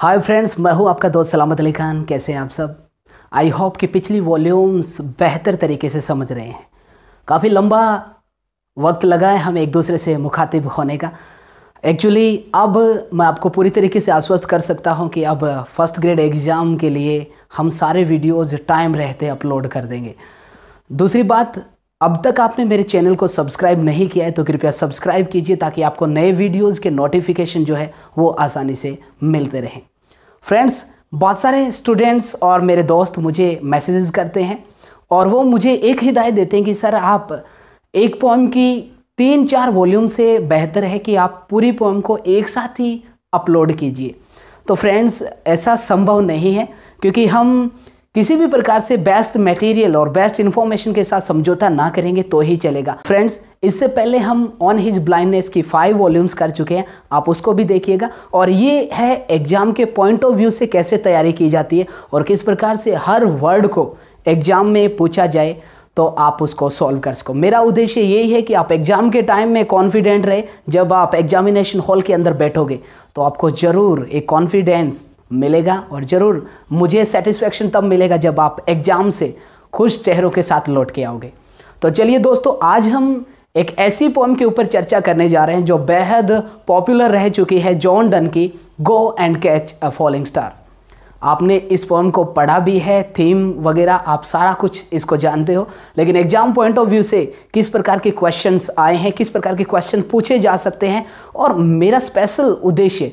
Hi friends, मैं हूं आपका दोस्त सलामत अली खान। कैसे हैं आप सब? आई होप कि पिछली वॉल्यूम्स बेहतर तरीके से समझ रहे हैं। काफ़ी लंबा वक्त लगा है हमें एक दूसरे से मुखातिब होने का। एक्चुअली अब मैं आपको पूरी तरीके से आश्वस्त कर सकता हूं कि अब फर्स्ट ग्रेड एग्ज़ाम के लिए हम सारे वीडियोज़ टाइम रहते अपलोड कर देंगे। दूसरी बात, अब तक आपने मेरे चैनल को सब्सक्राइब नहीं किया है तो कृपया सब्सक्राइब कीजिए ताकि आपको नए वीडियोज़ के नोटिफिकेशन जो है वो आसानी से मिलते रहें। फ्रेंड्स, बहुत सारे स्टूडेंट्स और मेरे दोस्त मुझे मैसेजेस करते हैं और वो मुझे एक हिदायत देते हैं कि सर आप एक पोएम की 3-4 वॉल्यूम से बेहतर है कि आप पूरी पोएम को एक साथ ही अपलोड कीजिए। तो फ्रेंड्स, ऐसा संभव नहीं है क्योंकि हम किसी भी प्रकार से बेस्ट मटेरियल और बेस्ट इन्फॉर्मेशन के साथ समझौता ना करेंगे तो ही चलेगा। फ्रेंड्स, इससे पहले हम ऑन हिज ब्लाइंडनेस की 5 वॉल्यूम्स कर चुके हैं, आप उसको भी देखिएगा। और ये है एग्जाम के पॉइंट ऑफ व्यू से कैसे तैयारी की जाती है और किस प्रकार से हर वर्ड को एग्जाम में पूछा जाए तो आप उसको सॉल्व कर सको। मेरा उद्देश्य यही है कि आप एग्जाम के टाइम में कॉन्फिडेंट रहे। जब आप एग्जामिनेशन हॉल के अंदर बैठोगे तो आपको ज़रूर एक कॉन्फिडेंस मिलेगा और ज़रूर मुझे सेटिस्फेक्शन तब मिलेगा जब आप एग्ज़ाम से खुश चेहरों के साथ लौट के आओगे। तो चलिए दोस्तों, आज हम एक ऐसी पोएम के ऊपर चर्चा करने जा रहे हैं जो बेहद पॉपुलर रह चुकी है, जॉन डन की go and catch a falling star. आपने इस पोएम को पढ़ा भी है, थीम वगैरह आप सारा कुछ इसको जानते हो, लेकिन एग्जाम पॉइंट ऑफ व्यू से किस प्रकार के क्वेश्चंस आए हैं, किस प्रकार के क्वेश्चन पूछे जा सकते हैं, और मेरा स्पेशल उद्देश्य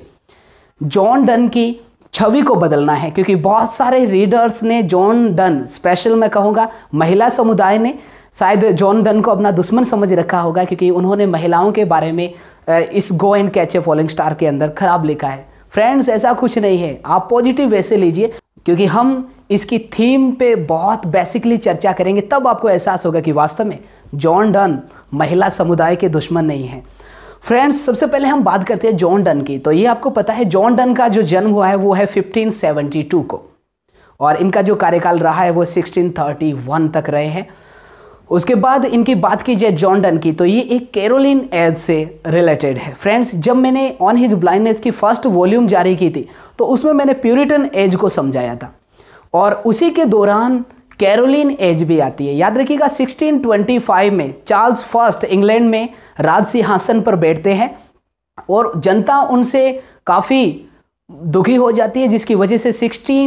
जॉन डन की छवि को बदलना है। क्योंकि बहुत सारे रीडर्स ने जॉन डन, स्पेशल मैं कहूँगा महिला समुदाय ने शायद जॉन डन को अपना दुश्मन समझ रखा होगा क्योंकि उन्होंने महिलाओं के बारे में इस go and catch a falling star के अंदर खराब लिखा है। फ्रेंड्स, ऐसा कुछ नहीं है, आप पॉजिटिव वैसे लीजिए क्योंकि हम इसकी थीम पे बहुत बेसिकली चर्चा करेंगे, तब आपको एहसास होगा कि वास्तव में जॉन डन महिला समुदाय के दुश्मन नहीं है। फ्रेंड्स, सबसे पहले हम बात करते हैं जॉन डन की। तो ये आपको पता है जॉन डन का जो जन्म हुआ है वो है 1572 को और इनका जो कार्यकाल रहा है वो 1631 तक रहे हैं। उसके बाद इनकी बात की जाए जॉन डन की तो ये एक कैरोलिन एज से रिलेटेड है। फ्रेंड्स, जब मैंने ऑन हिज ब्लाइंडनेस की फर्स्ट वॉल्यूम जारी की थी तो उसमें मैंने प्यूरिटन एज को समझाया था और उसी के दौरान कैरोलिन एज भी आती है। याद रखिएगा 1625 में चार्ल्स फर्स्ट इंग्लैंड में राज सिंहासन पर बैठते हैं और जनता उनसे काफ़ी दुखी हो जाती है, जिसकी वजह से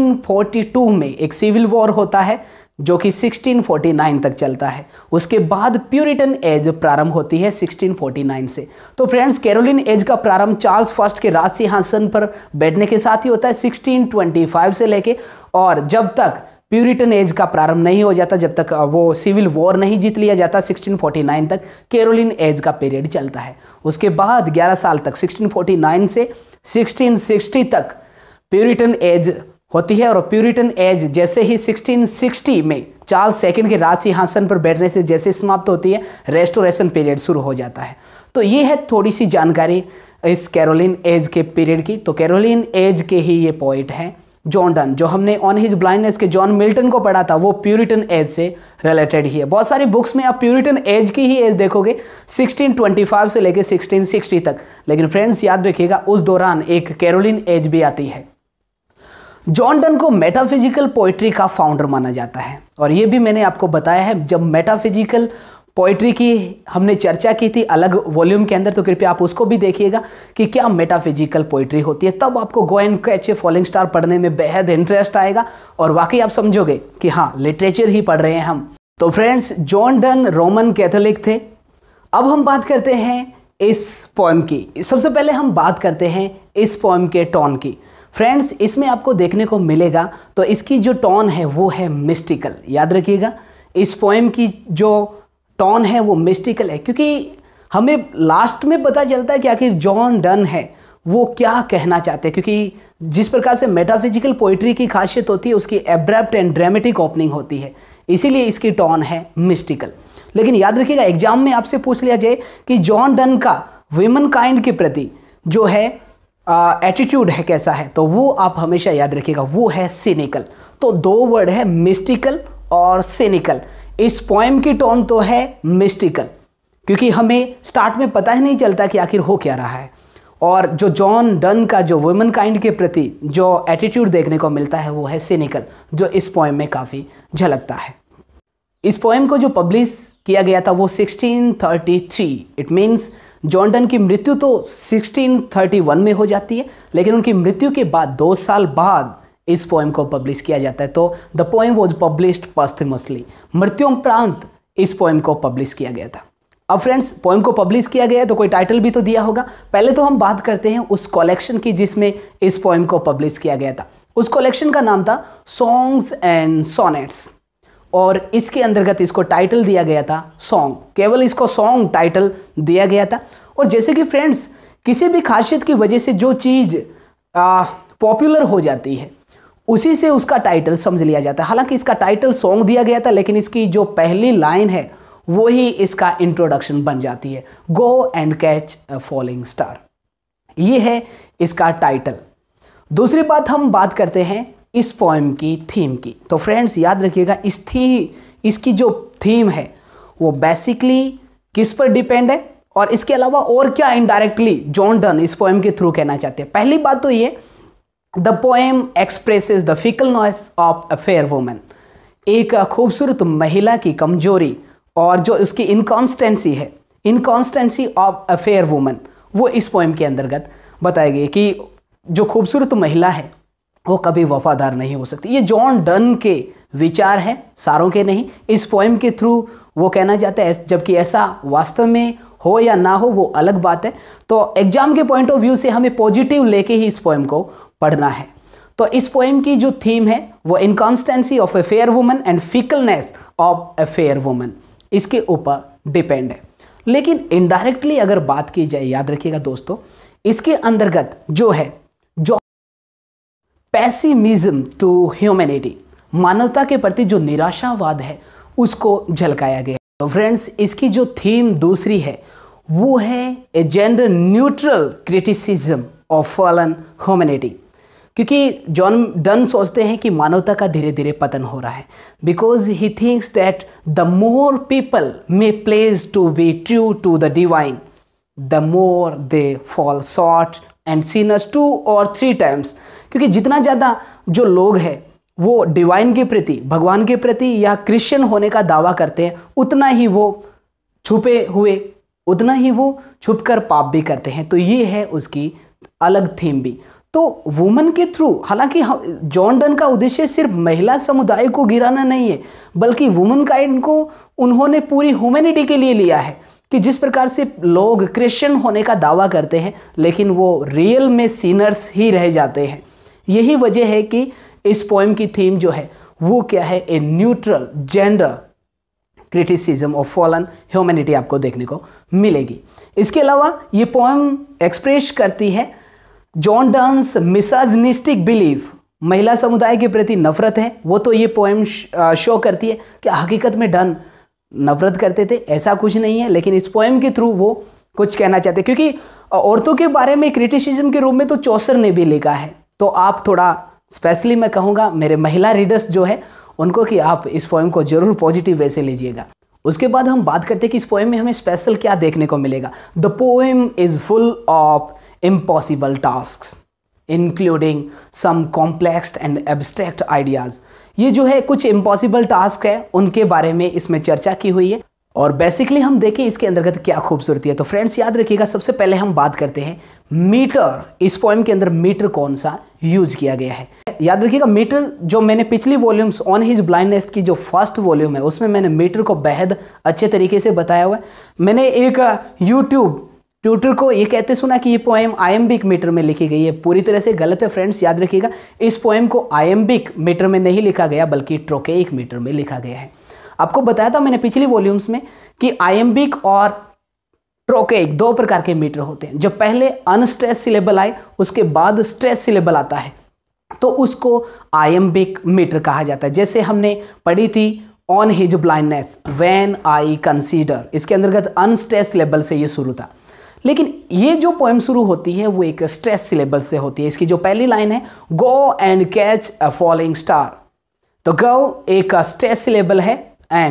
1642 में एक सिविल वॉर होता है जो कि 1649 तक चलता है। उसके बाद प्यूरिटन एज प्रारंभ होती है 1649 से। तो फ्रेंड्स, कैरोलिन एज का प्रारंभ चार्ल्स फर्स्ट के राज सिंहासन पर बैठने के साथ ही होता है 1625 से लेके, और जब तक प्यूरिटन एज का प्रारंभ नहीं हो जाता, जब तक वो सिविल वॉर नहीं जीत लिया जाता 1649 तक कैरोलिन एज का पीरियड चलता है। उसके बाद 11 साल तक 1649 से 1660 तक प्यूरिटन एज होती है और प्यूरिटन एज जैसे ही 1660 में चार्ल्स सेकंड के राज सिंहासन पर बैठने से जैसे समाप्त होती है, रेस्टोरेशन पीरियड शुरू हो जाता है। तो ये है थोड़ी सी जानकारी इस कैरोलिन एज के पीरियड की। तो कैरोलिन एज के ही ये पोइट हैं जॉन डन। जो हमने ऑन हिज ब्लाइंडनेस के जॉन मिल्टन को पढ़ा था वो प्यूरिटन एज से रिलेटेड ही है। बहुत सारी बुक्स में आप प्यूरिटन एज की ही एज देखोगे 1625 से लेकर 1660 तक, लेकिन फ्रेंड्स याद रखिएगा उस दौरान एक कैरोलिन एज भी आती है। जॉन डन को मेटाफिजिकल पोइट्री का फाउंडर माना जाता है और ये भी मैंने आपको बताया है जब मेटाफिजिकल पोइट्री की हमने चर्चा की थी अलग वॉल्यूम के अंदर, तो कृपया आप उसको भी देखिएगा कि क्या मेटाफिजिकल पोइट्री होती है। तब आपको go and catch a falling star पढ़ने में बेहद इंटरेस्ट आएगा और वाकई आप समझोगे कि हाँ, लिटरेचर ही पढ़ रहे हैं हम। तो friends, John Donne Roman Catholic थे। अब हम बात करते हैं इस पोएम की। सबसे पहले हम बात करते हैं इस पोएम के टोन की। फ्रेंड्स, इसमें आपको देखने को मिलेगा तो इसकी जो टोन है वो है मिस्टिकल। याद रखिएगा इस पोएम की जो टोन है वो मिस्टिकल है क्योंकि हमें लास्ट में पता चलता है कि आखिर जॉन डन है वो क्या कहना चाहते हैं, क्योंकि जिस प्रकार से मेटाफिजिकल पोइट्री की खासियत होती है उसकी एब्रप्ट एंड ड्रामेटिक ओपनिंग होती है, इसीलिए इसकी टोन है मिस्टिकल। लेकिन याद रखिएगा एग्जाम में आपसे पूछ लिया जाए कि जॉन डन का वुमेन काइंड के प्रति जो है एटीट्यूड है कैसा है, तो वो आप हमेशा याद रखिएगा वो है सिनिकल। तो 2 वर्ड है मिस्टिकल और सिनिकल। इस पोएम की टोन तो है मिस्टिकल क्योंकि हमें स्टार्ट में पता ही नहीं चलता कि आखिर हो क्या रहा है। और जो जॉन डन का जो वुमेन काइंड के प्रति जो एटीट्यूड देखने को मिलता है वो है सिनिकल, जो इस पोएम में काफ़ी झलकता है। इस पोएम को जो पब्लिश किया गया था वो 1633, इट मीन्स जॉन डन की मृत्यु तो 1631 में हो जाती है, लेकिन उनकी मृत्यु के बाद 2 साल बाद इस पोएम को पब्लिश किया जाता है। तो the poem was published posthumously, मृत्युपरांत इस पोएम को पब्लिश किया गया था। अब फ्रेंड्स, पोएम को पब्लिश किया गया है तो कोई टाइटल भी तो दिया होगा। पहले तो हम बात करते हैं उस कलेक्शन की जिसमें इस पोएम को पब्लिश किया गया था। उस कलेक्शन का नाम था सॉन्ग्स एंड सोनेट्स, और इसके अंतर्गत इसको टाइटल दिया गया था सॉन्ग। केवल इसको सॉन्ग टाइटल दिया गया था। और जैसे कि फ्रेंड्स, किसी भी खासियत की वजह से जो चीज़ पॉपुलर हो जाती है उसी से उसका टाइटल समझ लिया जाता है। हालांकि इसका टाइटल सॉन्ग दिया गया था, लेकिन इसकी जो पहली लाइन है वो ही इसका इंट्रोडक्शन बन जाती है, go and catch a falling star. ये है इसका टाइटल। दूसरी बात, हम बात करते हैं इस पोएम की थीम की। तो फ्रेंड्स याद रखिएगा, इसकी जो थीम है वो बेसिकली किस पर डिपेंड है, और इसके अलावा और क्या इनडायरेक्टली जॉन डन इस पोएम के थ्रू कहना चाहते हैं। पहली बात तो ये, the poem expresses the fickleness of a fair woman. एक खूबसूरत महिला की कमजोरी और जो उसकी इनकॉन्स्टेंसी है, inconstancy of a fair woman, वो इस पोएम के अंतर्गत बताई गई कि जो खूबसूरत महिला है वो कभी वफादार नहीं हो सकती। ये जॉन डन के विचार हैं, सारों के नहीं। इस पोएम के थ्रू वो कहना चाहते हैं, जबकि ऐसा वास्तव में हो या ना हो वो अलग बात है। तो एग्जाम के पॉइंट ऑफ व्यू से हमें पॉजिटिव लेके ही इस पोएम को पढ़ना है। तो इस पोएम की जो थीम है वो inconstancy of a fair woman and fickleness of a fair woman, इसके ऊपर डिपेंड है। लेकिन इनडायरेक्टली अगर बात की जाए, याद रखिएगा दोस्तों, इसके अंतर्गत जो है जो पैसिमिज्म टू ह्यूमैनिटी, मानवता के प्रति जो निराशावाद है उसको झलकाया गया। तो फ्रेंड्स, इसकी जो थीम दूसरी है वो है a gender neutral criticism of fallen humanity, क्योंकि जॉन डन सोचते हैं कि मानवता का धीरे धीरे पतन हो रहा है, because he thinks that the more people may place to be true to the divine, the more they fall short and sinners 2 or 3 times। क्योंकि जितना ज़्यादा जो लोग हैं वो डिवाइन के प्रति, भगवान के प्रति या क्रिश्चियन होने का दावा करते हैं, उतना ही वो छुप कर पाप भी करते हैं। तो ये है उसकी अलग थीम भी। तो वुमन के थ्रू, हालांकि जॉन डन का उद्देश्य सिर्फ महिला समुदाय को गिराना नहीं है, बल्कि वुमन काइंड को उन्होंने पूरी ह्यूमैनिटी के लिए लिया है कि जिस प्रकार से लोग क्रिश्चियन होने का दावा करते हैं लेकिन वो रियल में सिनर्स ही रह जाते हैं। यही वजह है कि इस पोएम की थीम जो है वो क्या है, a neutral gender criticism of fallen humanity आपको देखने को मिलेगी। इसके अलावा ये पोएम एक्सप्रेस करती है जॉन डन्स मिसोजिनिस्टिक बिलीफ, महिला समुदाय के प्रति नफरत है वो तो ये पोएम शो करती है कि हकीकत में डन नफरत करते थे, ऐसा कुछ नहीं है। लेकिन इस पोएम के थ्रू वो कुछ कहना चाहते हैं, क्योंकि औरतों के बारे में क्रिटिसिज्म के रूप में तो चौसर ने भी लिखा है। तो आप थोड़ा स्पेशली मैं कहूँगा मेरे महिला रीडर्स जो है उनको कि आप इस पोएम को जरूर पॉजिटिव वे से लीजिएगा। उसके बाद हम बात करते हैं कि इस पोएम में हमें स्पेशल क्या देखने को मिलेगा। The poem is full of impossible tasks including some complex and abstract ideas. ये जो है कुछ इम्पॉसिबल टास्क है उनके बारे में इसमें चर्चा की हुई है। और बेसिकली हम देखें इसके अंतर्गत क्या खूबसूरती है। तो फ्रेंड्स याद रखिएगा, सबसे पहले हम बात करते हैं मीटर। इस पोएम के अंदर मीटर कौन सा यूज किया गया है। याद रखिएगा, मीटर जो मैंने पिछली वॉल्यूम्स ऑन हिज ब्लाइंडनेस की जो फर्स्ट वॉल्यूम है उसमें मैंने मीटर को बेहद अच्छे तरीके से बताया हुआ है। मैंने एक यूट्यूब ट्यूटर को ये कहते सुना कि ये पोएम आयम्बिक मीटर में लिखी गई है। पूरी तरह से गलत है फ्रेंड्स। याद रखिएगा, इस पोएम को आयम्बिक मीटर में नहीं लिखा गया बल्कि ट्रोकेइक मीटर में लिखा गया है। आपको बताया था मैंने पिछली वॉल्यूम्स में कि आयम्बिक और ट्रोकेइक 2 प्रकार के मीटर होते हैं। जब पहले अनस्ट्रेस सिलेबल आए उसके बाद स्ट्रेस सिलेबल आता है तो उसको आयम्बिक मीटर कहा जाता है। जैसे हमने पढ़ी थी on his blindness when I consider, इसके अंतर्गत अनस्ट्रेस सिलेबल से ये शुरू था। लेकिन ये जो पोएम शुरू होती है वो एक स्ट्रेस सिलेबल से होती है। इसकी जो पहली लाइन है, go and catch a falling star, तो गो एक स्ट्रेस सिलेबल है एंड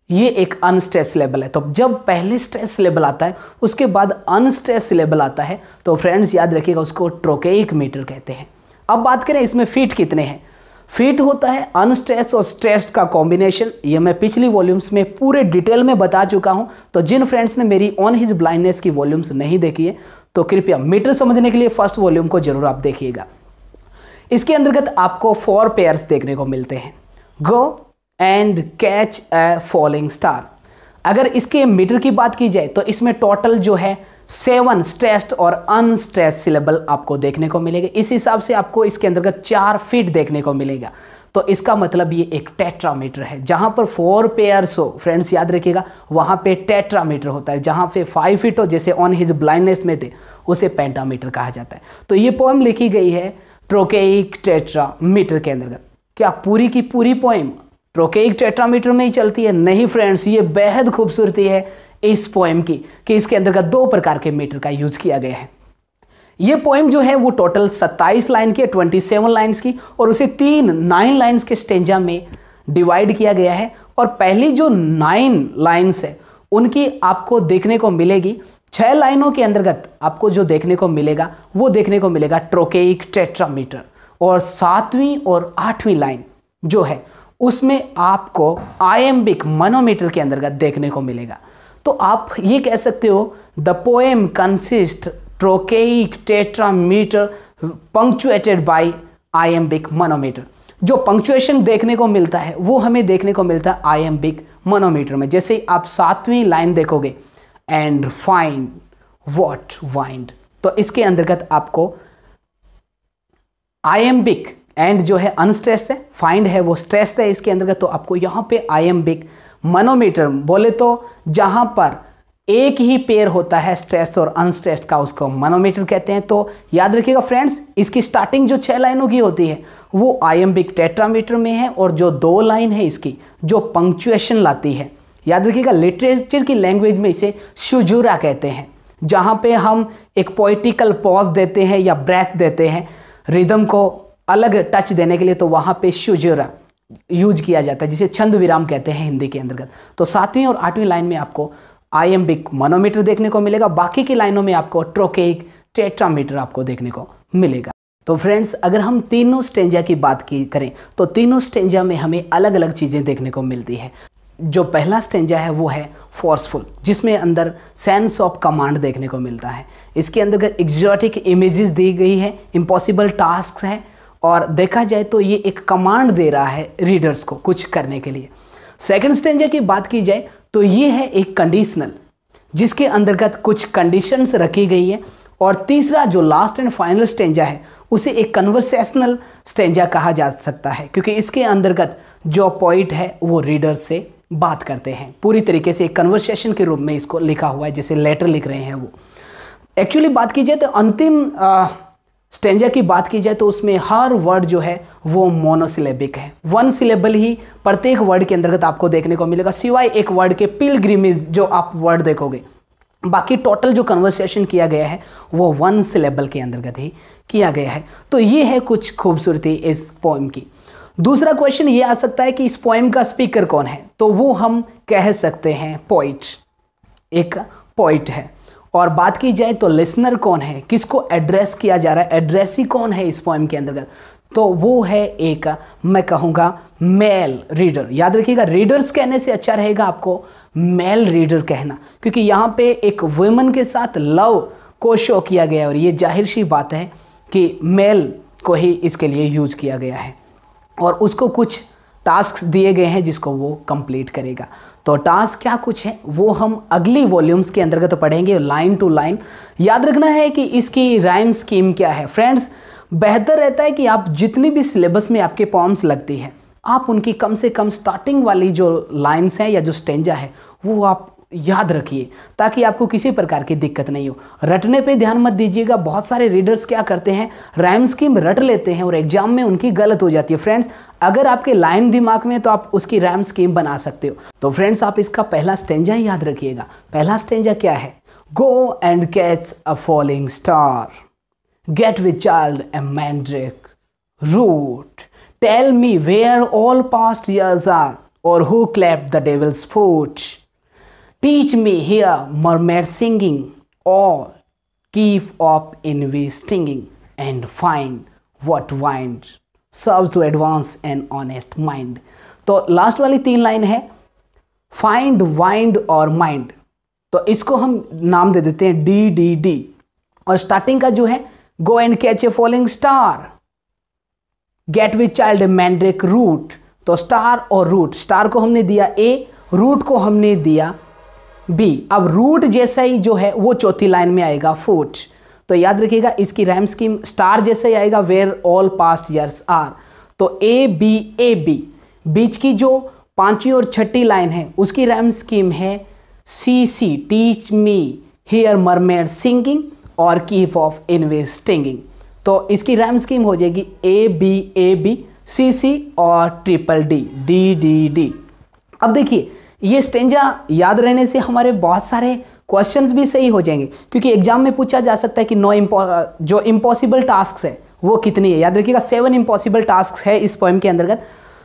ये एक अनस्ट्रेस सिलेबल है। तो जब पहले स्ट्रेस सिलेबल आता है उसके बाद अनस्ट्रेस सिलेबल आता है तो फ्रेंड्स याद रखिएगा उसको ट्रोकेइक मीटर कहते हैं। अब बात करें इसमें फीट कितने हैं। फीट होता है अनस्ट्रेस और स्ट्रेस्ड का कॉम्बिनेशन। ये मैं पिछली वॉल्यूम्स में पूरे डिटेल में बता चुका हूं। तो जिन फ्रेंड्स ने मेरी ऑन हिज ब्लाइंडनेस की वॉल्यूम्स नहीं देखी है तो कृपया मीटर समझने के लिए फर्स्ट वॉल्यूम को जरूर आप देखिएगा। इसके अंतर्गत आपको 4 पेयर्स देखने को मिलते हैं। Go and catch a falling star. अगर इसके मीटर की बात की जाए तो इसमें टोटल जो है 7 स्ट्रेस्ड और अनस्ट्रेस्ड सिलेबल आपको देखने को मिलेगा। इस हिसाब से आपको इसके अंतर्गत 4 फीट देखने को मिलेगा। तो इसका मतलब ये एक टेट्रामीटर है। जहां पर 4 पेयर्स हो फ्रेंड्स याद रखिएगा वहां पे टेट्रामीटर होता है। जहां पे 5 फीट हो जैसे ऑन हिज ब्लाइंडनेस में थे उसे पेंटामीटर कहा जाता है। तो ये पोएम लिखी गई है ट्रोकेइक टेट्रामीटर के अंतर्गत। क्या पूरी की पूरी पोएम ट्रोकेइक टेट्रामीटर में ही चलती है? नहीं फ्रेंड्स, ये बेहद खूबसूरती है इस पोएम की कि इसके अंतर्गत 2 प्रकार के मीटर का यूज किया गया है। ये पोएम जो है वो टोटल 27 लाइन की, 27 लाइन्स की, और उसे 9 लाइन्स के स्टेंजा में डिवाइड किया गया है। और पहली जो 9 लाइन्स है उनकी आपको देखने को मिलेगी 6 लाइनों के अंतर्गत आपको जो देखने को मिलेगा वो देखने को मिलेगा ट्रोकेइक टेट्रामीटर, और 7वीं और 8वीं लाइन जो है उसमें आपको आयम्बिक मनोमीटर के अंतर्गत देखने को मिलेगा। तो आप ये कह सकते हो the poem consist trochaic tetrameter punctuated by iambic monometer. जो पंक्चुएशन देखने को मिलता है वो हमें देखने को मिलता है आयम्बिक मनोमीटर में। जैसे आप 7वीं लाइन देखोगे एंड फाइंड व्हाट वाइंड, तो इसके अंतर्गत आपको आयम्बिक एंड जो है अनस्ट्रेस्ड है, फाइंड है वो स्ट्रेस्ड है इसके अंतर्गत। तो आपको यहाँ पे आयम्बिक मनोमीटर बोले तो जहाँ पर एक ही पेयर होता है स्ट्रेस्ड और अनस्ट्रेस्ड का उसको मनोमीटर कहते हैं। तो याद रखिएगा फ्रेंड्स इसकी स्टार्टिंग जो 6 लाइनों की होती है वो आयम्बिक टेट्रामीटर में है, और जो 2 लाइन है इसकी जो पंक्चुएशन लाती है, याद रखिएगा लिटरेचर की लैंग्वेज में इसे शुजूरा कहते हैं। जहाँ पे हम एक पोइटिकल पॉज देते हैं या ब्रेथ देते हैं रिदम को अलग टच देने के लिए, तो वहाँ पे शुजूरा यूज किया जाता है जिसे छंद विराम कहते हैं हिंदी के अंतर्गत। तो 7वीं और 8वीं लाइन में आपको आयम्बिक मनोमीटर देखने को मिलेगा, बाकी की लाइनों में आपको ट्रोकेइक टेट्रामीटर आपको देखने को मिलेगा। तो फ्रेंड्स अगर हम तीनों स्टेंजा की बात करें तो तीनों स्टेंजा में हमें अलग अलग चीज़ें देखने को मिलती है। जो पहला स्टेंजा है वो है फोर्सफुल, जिसमें अंदर सेंस ऑफ कमांड देखने को मिलता है। इसके अंदर एग्जॉटिक इमेजेस दी गई है, इम्पॉसिबल टास्क हैं, और देखा जाए तो ये एक कमांड दे रहा है रीडर्स को कुछ करने के लिए। सेकंड स्टेंजा की बात की जाए तो ये है एक कंडीशनल जिसके अंतर्गत कुछ कंडीशंस रखी गई है। और तीसरा जो लास्ट एंड फाइनल स्टेंजा है उसे एक कन्वर्सेशनल स्टेंजा कहा जा सकता है, क्योंकि इसके अंतर्गत जो पोइट है वो रीडर से बात करते हैं। पूरी तरीके से एक कन्वर्सेशन के रूप में इसको लिखा हुआ है, जैसे लेटर लिख रहे हैं वो। एक्चुअली बात की जाए तो अंतिम स्टेंजा की बात की जाए तो उसमें हर वर्ड जो है वो मोनोसिलेबिक है, 1 सिलेबल ही प्रत्येक वर्ड के अंतर्गत आपको देखने को मिलेगा, सिवाय एक वर्ड के पिलग्रिमेज जो आप वर्ड देखोगे। बाकी टोटल जो कन्वर्सेशन किया गया है वो 1 सिलेबल के अंतर्गत ही किया गया है। तो ये है कुछ खूबसूरती इस पोएम की। दूसरा क्वेश्चन ये आ सकता है कि इस पोएम का स्पीकर कौन है, तो वो हम कह सकते हैं पोइट, एक पोइट है। और बात की जाए तो लिसनर कौन है, किसको एड्रेस किया जा रहा है, एड्रेसी कौन है इस पोएम के अंतर्गत, तो वो है एक मैं कहूँगा मेल रीडर। याद रखिएगा रीडर्स कहने से अच्छा रहेगा आपको मेल रीडर कहना, क्योंकि यहाँ पे एक वुमेन के साथ लव को शो किया गया है, और ये जाहिर सी बात है कि मेल को ही इसके लिए यूज किया गया है, और उसको कुछ टास्क्स दिए गए हैं जिसको वो कंप्लीट करेगा। तो टास्क क्या कुछ है वो हम अगली वॉल्यूम्स के अंतर्गत पढ़ेंगे लाइन टू लाइन। याद रखना है कि इसकी राइम स्कीम क्या है फ्रेंड्स। बेहतर रहता है कि आप जितनी भी सिलेबस में आपके पॉम्स लगती हैं आप उनकी कम से कम स्टार्टिंग वाली जो लाइन्स हैं या जो स्टेंजा है वो आप याद रखिए, ताकि आपको किसी प्रकार की दिक्कत नहीं हो। रटने पे ध्यान मत दीजिएगा। बहुत सारे रीडर्स क्या करते हैं राइम स्कीम रट लेते हैं और एग्जाम में उनकी गलत हो जाती है। फ्रेंड्स अगर आपके लाइन दिमाग में तो आप उसकी राइम स्कीम बना सकते हो। तो फ्रेंड्स आप इसका पहला स्टेंजा ही याद रखिएगा। पहला स्टेंजा क्या है, go and catch a falling star, get with child a mandrake root, tell me where all past years are, और who clapped the devil's foot? Teach me here mermaid singing, or keep up envy stinging, and find what wind serves to advance an honest mind. तो last वाली 3 line है find, wind और mind, तो इसको हम नाम दे देते हैं डी डी डी। और स्टार्टिंग का जो है go and catch a falling star, get with child mandrake root, तो स्टार और रूट, स्टार को हमने दिया ए, रूट को हमने दिया बी। अब रूट जैसा ही जो है वो चौथी लाइन में आएगा फुट, तो याद रखिएगा इसकी रैम स्कीम स्टार जैसे ही आएगा where all past years are, तो ए बी। बीच की जो 5वीं और 6ठी लाइन है उसकी रैम स्कीम है C C, teach me here mermaid singing और कीप ऑफ इन्वेस्टिंग, तो इसकी रैम स्कीम हो जाएगी ए बी सी सी और triple D D D D. अब देखिए ये स्टेंजा याद रहने से हमारे बहुत सारे क्वेश्चंस भी सही हो जाएंगे, क्योंकि एग्जाम में पूछा जा सकता है कि जो इम्पॉसिबल टास्क है वो कितनी है। याद रखिएगा 7 इम्पॉसिबल टास्क है इस पोएम के अंतर्गत,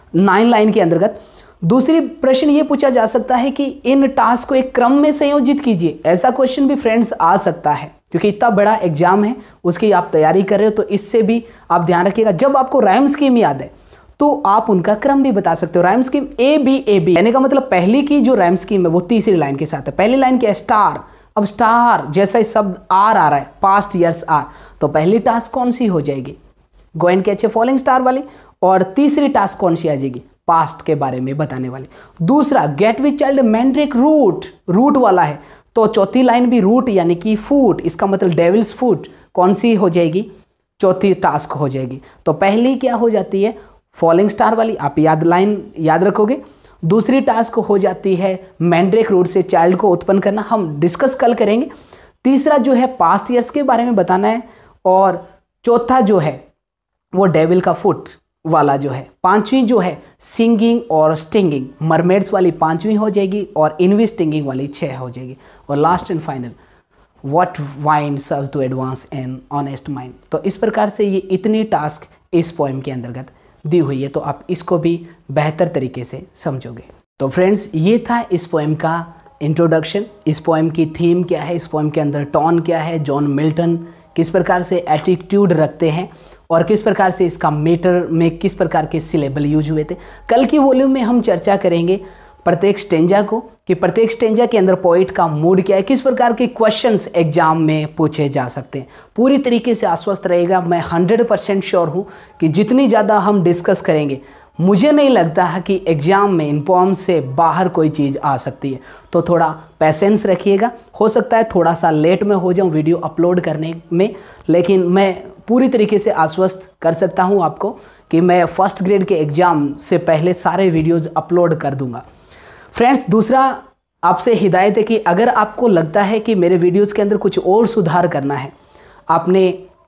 9 लाइन के अंतर्गत। दूसरी प्रश्न ये पूछा जा सकता है कि इन टास्क को एक क्रम में संयोजित कीजिए, ऐसा क्वेश्चन भी फ्रेंड्स आ सकता है, क्योंकि इतना बड़ा एग्जाम है उसकी आप तैयारी कर रहे हो, तो इससे भी आप ध्यान रखिएगा। जब आपको राइम स्कीम याद है तो आप उनका क्रम भी बता सकते हो। राइम स्कीम ए बी यानी का मतलब पहली की जो राइम स्कीम है वो तीसरी लाइन के साथ है। पहली लाइन क्या है स्टार, अब स्टार जैसा ही शब्द आर आ रहा है, पास्ट ईयर्स आर, तो पहली टास्क कौन सी हो जाएगी go and catch a falling star वाली, और तीसरी टास्क कौन सी आ जाएगी पास्ट के बारे में बताने वाली। दूसरा get with child mandrake root, root वाला है, तो चौथी लाइन भी रूट यानी कि फूट, इसका मतलब डेविल्स फूट कौन सी हो जाएगी चौथी टास्क हो जाएगी। तो पहली क्या हो जाती है फॉलिंग स्टार वाली, आप लाइन याद रखोगे। दूसरी टास्क हो जाती है मैंड्रेक रूट से चाइल्ड को उत्पन्न करना, हम डिस्कस कल करेंगे। तीसरा जो है पास्ट ईयर्स के बारे में बताना है, और चौथा जो है वो डेविल का फुट वाला जो है। 5वीं जो है सिंगिंग और स्टिंगिंग, मरमेड्स वाली 5वीं हो जाएगी और इनवी स्टिंगिंग वाली 6 हो जाएगी। और last and final what wind serves to advance an honest mind. तो इस प्रकार से ये इतनी टास्क इस पोएम के अंतर्गत दी हुई है, तो आप इसको भी बेहतर तरीके से समझोगे। तो फ्रेंड्स ये था इस पोएम का इंट्रोडक्शन। इस पोएम की थीम क्या है, इस पोएम के अंदर टोन क्या है, जॉन मिल्टन किस प्रकार से एटीट्यूड रखते हैं, और किस प्रकार से इसका मीटर में किस प्रकार के सिलेबल यूज हुए थे। कल की वॉल्यूम में हम चर्चा करेंगे प्रत्येक स्टेंजा को, कि प्रत्येक स्टेंजा के अंदर पोइट का मूड क्या है, किस प्रकार के क्वेश्चंस एग्जाम में पूछे जा सकते हैं। पूरी तरीके से आश्वस्त रहेगा, मैं 100% श्योर हूँ कि जितनी ज़्यादा हम डिस्कस करेंगे मुझे नहीं लगता है कि एग्ज़ाम में इन पोएम से बाहर कोई चीज़ आ सकती है। तो थोड़ा पेशेंस रखिएगा, हो सकता है थोड़ा सा लेट में हो जाऊँ वीडियो अपलोड करने में, लेकिन मैं पूरी तरीके से आश्वस्त कर सकता हूँ आपको कि मैं फर्स्ट ग्रेड के एग्ज़ाम से पहले सारे वीडियोज़ अपलोड कर दूँगा। फ्रेंड्स दूसरा आपसे हिदायत है कि अगर आपको लगता है कि मेरे वीडियोज़ के अंदर कुछ और सुधार करना है, आपने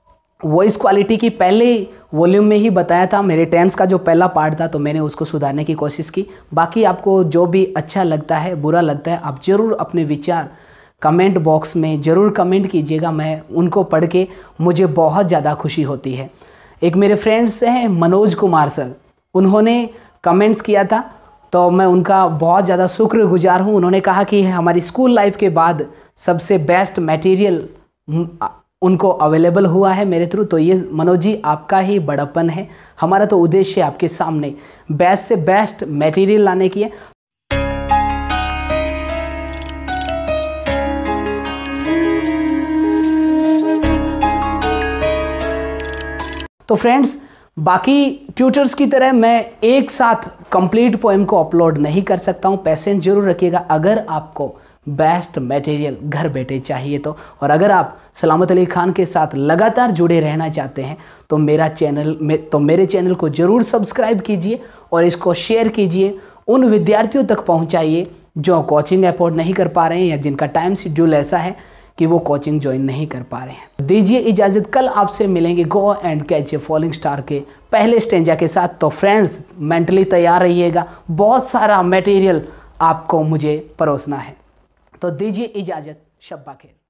वॉइस क्वालिटी की पहले वॉल्यूम में ही बताया था, मेरे टेंस का जो पहला पार्ट था, तो मैंने उसको सुधारने की कोशिश की। बाकी आपको जो भी अच्छा लगता है, बुरा लगता है, आप ज़रूर अपने विचार कमेंट बॉक्स में ज़रूर कमेंट कीजिएगा, मैं उनको पढ़ के मुझे बहुत ज़्यादा खुशी होती है। एक मेरे फ्रेंड्स हैं मनोज कुमार सर, उन्होंने कमेंट्स किया था, तो मैं उनका बहुत ज़्यादा शुक्रगुजार हूँ। उन्होंने कहा कि हमारी स्कूल लाइफ के बाद सबसे बेस्ट मटेरियल उनको अवेलेबल हुआ है मेरे थ्रू। तो ये मनोज जी आपका ही बड़प्पन है, हमारा तो उद्देश्य आपके सामने बेस्ट से बेस्ट मटेरियल लाने की है। तो फ्रेंड्स बाकी ट्यूटर्स की तरह मैं एक साथ कंप्लीट पोएम को अपलोड नहीं कर सकता हूँ, पेशेंस जरूर रखिएगा। अगर आपको बेस्ट मटेरियल घर बैठे चाहिए तो, और अगर आप सलामत अली खान के साथ लगातार जुड़े रहना चाहते हैं तो मेरे चैनल को ज़रूर सब्सक्राइब कीजिए और इसको शेयर कीजिए, उन विद्यार्थियों तक पहुंचाइए जो कोचिंग अफोर्ड नहीं कर पा रहे हैं या जिनका टाइम शेड्यूल ऐसा है कि वो कोचिंग ज्वाइन नहीं कर पा रहे हैं। दीजिए इजाज़त, कल आपसे मिलेंगे go and catch a falling star के पहले स्टेंजा के साथ। तो फ्रेंड्स मेंटली तैयार रहिएगा, बहुत सारा मटेरियल आपको मुझे परोसना है। तो दीजिए इजाज़त, शब्बा खैर।